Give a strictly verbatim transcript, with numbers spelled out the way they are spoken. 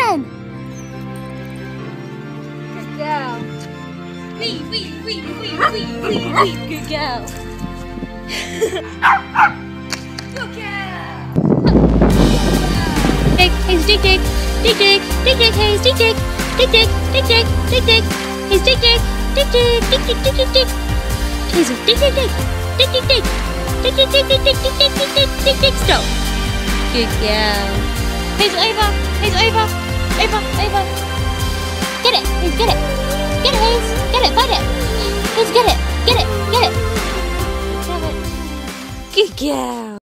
again. Good girl. Wee, wee, wee, wee, wee, wee, wee. Good girl. Good girl. Dig, Hazel, dig, dig, dig, dig, dig, dig, Hazel, dig, dig, dig, dig, dig, dig, dig, dig, Hazel, dig, dig, dig, dig, dig, dig, dig, dig, dig, Hazel, dig, dig, dig, dig, dig, dig, dig, dig, dig, dig, dig, dig, dig, dig, dig, dig, stop. Good girl. Hazel, over, Hazel, over, over, over. Get it, Hazel, get it, get it, Hazel, get it, find it, Hazel, get it, get it, get it. Good girl.